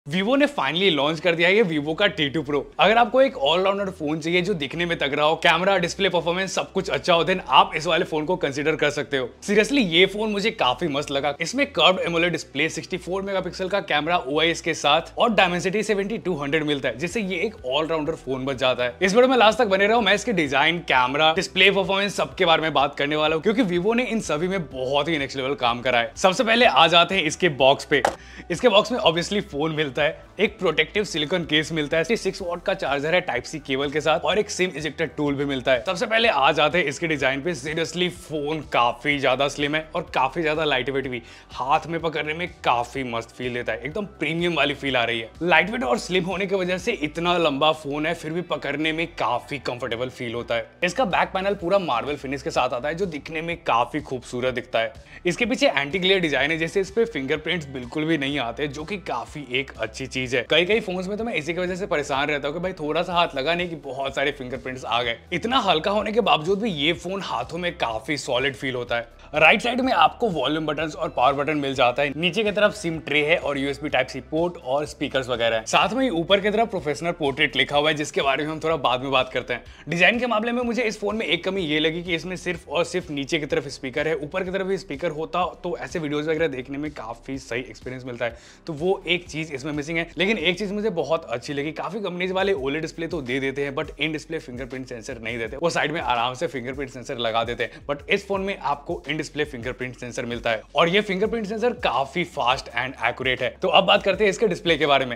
Vivo ने finally launch कर दिया है ये Vivo का T2 Pro। अगर आपको एक ऑलराउंडर फोन चाहिए जो दिखने में तगड़ा हो, कैमरा, डिस्प्ले परफॉर्मेंस सब कुछ अच्छा हो, देन आप इस वाले फोन को कंसीडर कर सकते हो। सीरियसली ये फोन मुझे काफी मस्त लगा। इसमें कर्व्ड एमोलेड डिस्प्ले, 64 मेगापिक्सल का कैमरा OIS के साथ और डायमेंसिटी 7200 मिलता है, जिससे ये एक ऑलराउंडर फोन बन जाता है। इस वीडियो में लास्ट तक बने रहो। मैं इसके डिजाइन, कैमरा, डिस्प्ले परफॉर्मेंस सबके बारे में बात करने वाला हूँ, क्योंकि Vivo ने इन सभी में बहुत ही नेक्स्ट लेवल काम करा है। सबसे पहले आ जाते हैं इसके बॉक्स पे। इसके बॉक्स में ऑब्वियसली फोन मिलता है, एक प्रोटेक्टिव सिलिकॉन केस मिलता है, 6 वॉट का चार्जर है टाइप सी केबल के साथ और एक सिम इजेक्टर टूल भी मिलता है। सबसे पहले आ जाते हैं इसके डिजाइन पे। सीरियसली फोन काफी ज्यादा स्लिम है और काफी ज्यादा लाइट वेट भी। हाथ में पकड़ने में काफी मस्त फील देता है, एकदम प्रीमियम वाली फील आ रही है। लाइट वेट और स्लिम होने की वजह से इतना लंबा फोन है फिर भी पकड़ने में काफी कंफर्टेबल फील होता है। इसका बैक पैनल पूरा मार्बल फिनिश के साथ आता है, जो दिखने में काफी खूबसूरत दिखता है। इसके पीछे एंटी ग्लेयर डिजाइन है, जैसे इस पे फिंगरप्रिंट्स बिल्कुल भी नहीं आते, जो कि काफी एक अच्छी चीज है। कई फोन्स में तो मैं इसी की वजह से परेशान रहता हूँ कि भाई थोड़ा सा हाथ लगा नहीं कि बहुत सारे फिंगरप्रिंट्स आ गए। इतना हल्का होने के बावजूद भी ये फोन हाथों में काफी सॉलिड फील होता है। राइट साइड में आपको वॉल्यूम बटन और पावर बटन मिल जाता है। नीचे की तरफ सिम ट्रे है और USB टाइप सी पोर्ट और स्पीकर्स वगैरह है। साथ में ऊपर की तरफ प्रोफेशनल पोर्ट्रेट लिखा हुआ है, जिसके बारे में हम थोड़ा बाद में बात करते हैं। डिजाइन के मामले में मुझे इस फोन में एक कमी ये लगी कि इसमें सिर्फ और सिर्फ नीचे की तरफ स्पीकर है। ऊपर की तरफ भी स्पीकर होता तो ऐसे वीडियोस वगैरह देखने में काफी सही एक्सपीरियंस मिलता है, तो वो एक चीज इसमें मिसिंग है। लेकिन एक चीज मुझे बहुत अच्छी लगी, काफी कंपनीज वाले OLED डिस्प्ले तो दे देते हैं, but in display fingerprint sensor नहीं देते। वो साइड में आराम से फिंगरप्रिंट सेंसर लगा देते हैं, बट इस फोन में आपको इन डिस्प्ले फिंगरप्रिंट सेंसर मिलता है और ये फिंगरप्रिंट सेंसर काफी फास्ट एंड एक्यूरेट है। तो अब बात करते हैं इसके डिस्प्ले के बारे में।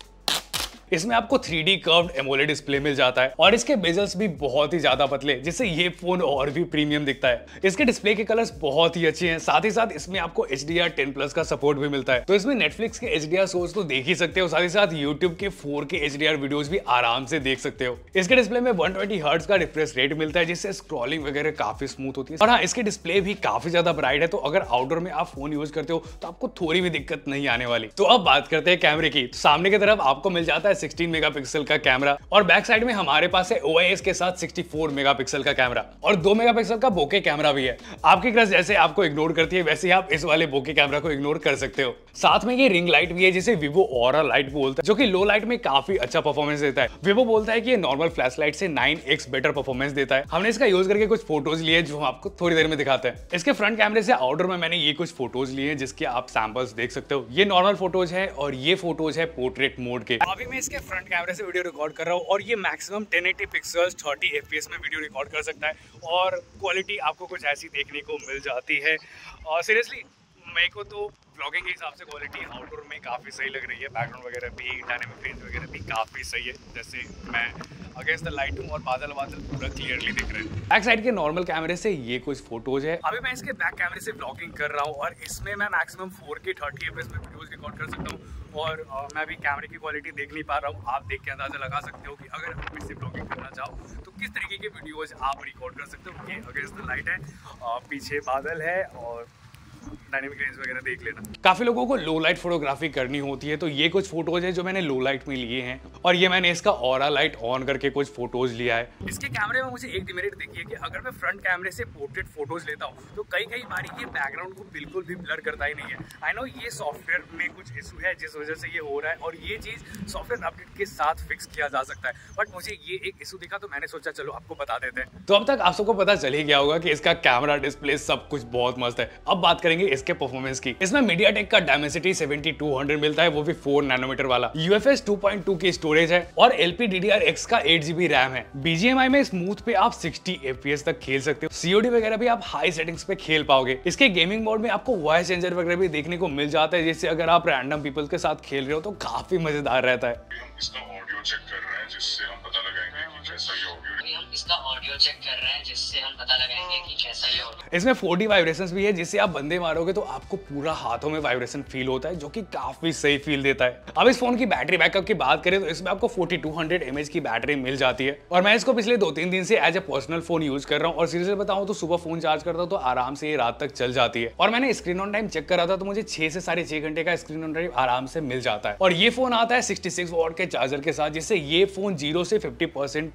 इसमें आपको 3D कर्व्ड एमोलेड डिस्प्ले मिल जाता है और इसके बेजल्स भी बहुत ही ज्यादा पतले, जिससे ये फोन और भी प्रीमियम दिखता है। इसके डिस्प्ले के कलर्स बहुत ही अच्छे हैं। साथ ही साथ इसमें आपको HDR10+ का सपोर्ट भी मिलता है, तो इसमें Netflix के HDR शोज तो देख ही सकते हो, साथ ही साथ YouTube के 4K HDR वीडियोस भी आराम से देख सकते हो। इसके डिस्प्ले में 120 हर्ट्ज का रिफ्रेश रेट मिलता है, जिससे स्क्रॉलिंग वगैरह काफी स्मूथ होती है। और हाँ, इसके डिस्प्ले भी काफी ज्यादा ब्राइट है, तो अगर आउटडोर में आप फोन यूज करते हो तो आपको थोड़ी भी दिक्कत नहीं आने वाली। तो अब बात करते हैं कैमरे की। सामने की तरफ आपको मिल जाता है 16 मेगापिक्सल का कैमरा और बैक साइड में हमारे पास है OIS के साथ 64 मेगापिक्सल का कैमरा और 2 मेगापिक्सल का बोके कैमरा भी है। आपकी क्रश जैसे आपको इग्नोर करती है, वैसे ही आप इस वाले बोके कैमरा को इग्नोर कर सकते हो। साथ में ये रिंग लाइट भी है, जिसे Vivo Aura लाइट बोलता है, जो कि लो लाइट में काफी अच्छा परफॉर्मेंस देता है। Vivo बोलता है कि ये नॉर्मल फ्लैश लाइट से 9x बेटर परफॉर्मेंस देता है। हमने इसका यूज करके कुछ फोटोज लिए जो हम आपको थोड़ी देर में दिखाते हैं। इसके फ्रंट कैमरे से आउटडोर में मैंने ये कुछ फोटोज लिए हैं, जिसके आप सैंपल्स देख सकते हो। ये नॉर्मल फोटोज है और ये फोटोज है पोर्ट्रेट मोड के। अभी मैं इसके फ्रंट कैमरे से वीडियो रिकॉर्ड कर रहा हूँ और ये मैक्सिमम 1080 पिक्सल्स 30 FPS में वीडियो रिकॉर्ड कर सकता है और क्वालिटी आपको कुछ ऐसी देखने को मिल जाती है। और सीरियसली मेरे को तो ब्लॉगिंग के हिसाब से क्वालिटी आउटडोर में काफ़ी सही लग रही है। बैकग्राउंड वगैरह भी, डायनेमिक रेंज वगैरह भी काफ़ी सही है, जैसे मैं अगेंस्ट द लाइट हूँ और बादल पूरा क्लियरली दिख रहे हैं। बैक साइड के नॉर्मल कैमरे से ये कुछ फोटोज है। अभी मैं इसके बैक कैमरे से ब्लॉगिंग कर रहा हूँ और इसमें मैं मैक्सिमम 4K 30 FPS में वीडियोज रिकॉर्ड कर सकता हूँ और मैं अभी कैमरे की क्वालिटी देख नहीं पा रहा हूँ। आप देख के अंदाजा लगा सकते हो कि अगर आप इससे ब्लॉगिंग करना चाहो तो किस तरीके के वीडियोज आप रिकॉर्ड कर सकते हो। ये अगेंस्ट द लाइट है, पीछे बादल है और डायनेमिक रेंज वगैरह देख लेना। काफी लोगों को लो लाइट फोटोग्राफी करनी होती है, तो ये कुछ फोटोज है जो मैंने लो लाइट में लिए हैं और ये मैंने इसका ऑरा लाइट ऑन करके कुछ फोटोज लिया है। इसके कैमरे में मुझे एक डिमेरिट देखिए कि अगर मैं फ्रंट कैमरे से पोर्ट्रेट फोटोज लेता हूँ तो कई बार ये बैकग्राउंड को बिल्कुल भी ब्लर करता ही नहीं है। आई नो ये सॉफ्टवेयर में कुछ इशू है जिस वजह से ये हो रहा है और ये चीज सॉफ्टवेयर अपडेट के साथ फिक्स किया जा सकता है, बट मुझे ये एक इशू दिखा तो मैंने सोचा चलो आपको बता देते हैं। तो अब तक आप सबको पता चल ही गया होगा कि इसका कैमरा, डिस्प्ले सब कुछ बहुत मस्त है। अब बात करेंगे इसके परफॉर्मेंस की। इसमें MediaTek का डायमेंसिटी 7200 मिलता है, वो भी 4 नैनोमीटर वाला। UFS 2.2 की स्टोरेज है और LPDDR-X का 8GB रैम है। BGMI में स्मूथ पे आप 60 FPS तक खेल सकते हो। COD वगैरह भी आप हाई सेटिंग्स पे खेल पाओगे। इसके गेमिंग मोड में आपको वॉइस चेंजर वगैरह भी देखने को मिल जाता है, जिससे अगर आप रैंडम पीपल के साथ खेल रहे हो तो काफी मजेदार रहता है। इसका ऑडियो चेक कर रहे हैं जिससे हम पता लगाएंगे कि कैसा ये ऑडियो। हम इसका ऑडियो चेक कर रहे हैं जिससे हम पता लगाएंगे कि कैसा ये ऑडियो। इसमें 4D वाइब्रेशंस भी है, जिससे आप बंदे मारोगे तो आपको पूरा हाथों में वाइब्रेशन फील होता है, जो कि काफी सही फील देता है। अब इस फोन की बैटरी बैकअप की बात करें तो इसमें आपको 4200 mAh की बैटरी मिल जाती है और मैं इसको पिछले 2-3 दिन से as a personal phone use कर रहा हूँ और सीरियसली बताऊं तो सुबह फोन चार्ज करता हूं तो आराम से ये रात तक चल जाती है। और मैंने स्क्रीन ऑन टाइम चेक करा था तो मुझे 6 से 6.5 घंटे का स्क्रीन ऑन टाइम आराम से मिल जाता है। और ये फोन आता है 66 वॉट के चार्जर के साथ, जिससे ये फोन 0 से 50%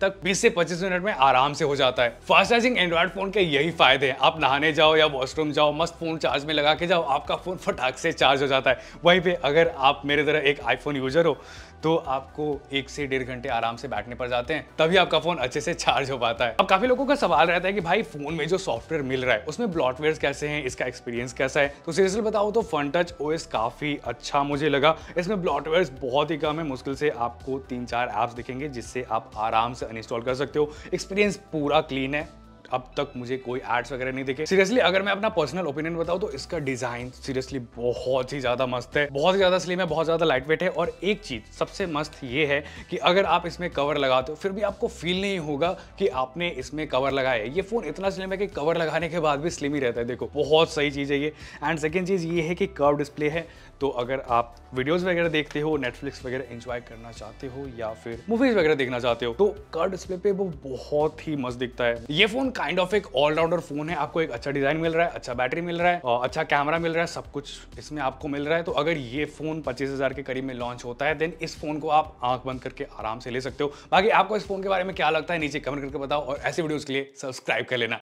तक 20 से 25 मिनट में आराम से हो जाता है। फास्ट चार्जिंग एंड्रॉइड फोन के यही फायदे हैं। आप नहाने जाओ या वॉशरूम जाओ, मस्त फोन चार्ज में लगा के जाओ, आपका फोन फटाक से चार्ज हो जाता है। वहीं पे अगर आप मेरे तरह एक आईफोन यूजर हो तो आपको 1 से 1.5 घंटे आराम से बैठने पर जाते हैं, तभी आपका फोन अच्छे से चार्ज हो पाता है। अब काफी लोगों का सवाल रहता है कि भाई फोन में जो सॉफ्टवेयर मिल रहा है उसमें ब्लॉटवेयर कैसे हैं, इसका एक्सपीरियंस कैसा है। तो सीरियसली बताओ तो FunTouch OS काफी अच्छा मुझे लगा। इसमें ब्लॉटवेयर बहुत ही कम है, मुश्किल से आपको 3-4 ऐप्स दिखेंगे जिससे आप आराम से अनइंस्टॉल कर सकते हो। एक्सपीरियंस पूरा क्लीन है, अब तक मुझे कोई एड्स वगैरह नहीं दिखे। सीरियसली अगर मैं अपना पर्सनल ओपिनियन बताऊं तो इसका डिजाइन सीरियसली बहुत ही ज्यादा मस्त है, बहुत ही ज्यादा स्लिम है, बहुत ज्यादा लाइट वेट है। और एक चीज सबसे मस्त ये है कि अगर आप इसमें कवर लगाते हो फिर भी आपको फील नहीं होगा कि आपने इसमें कवर लगाया है। ये फोन इतना स्लिम है कि कवर लगाने के बाद भी स्लिम ही रहता है। देखो बहुत सही चीज है ये। एंड सेकेंड चीज ये है कि कर्व डिस्प्ले है, तो अगर आप वीडियोस वगैरह देखते हो, नेटफ्लिक्स वगैरह एंजॉय करना चाहते हो या फिर मूवीज वगैरह देखना चाहते हो तो कर्व डिस्प्ले पे वो बहुत ही मस्त दिखता है। ये फोन काइंड ऑफ एक ऑलराउंडर फोन है। आपको एक अच्छा डिजाइन मिल रहा है, अच्छा बैटरी मिल रहा है और अच्छा कैमरा मिल रहा है, सब कुछ इसमें आपको मिल रहा है। तो अगर ये फोन 25,000 के करीब में लॉन्च होता है देन इस फोन को आप आंख बंद करके आराम से ले सकते हो। बाकी आपको इस फोन के बारे में क्या लगता है नीचे कमेंट करके बताओ और ऐसे वीडियोस के लिए सब्सक्राइब कर लेना।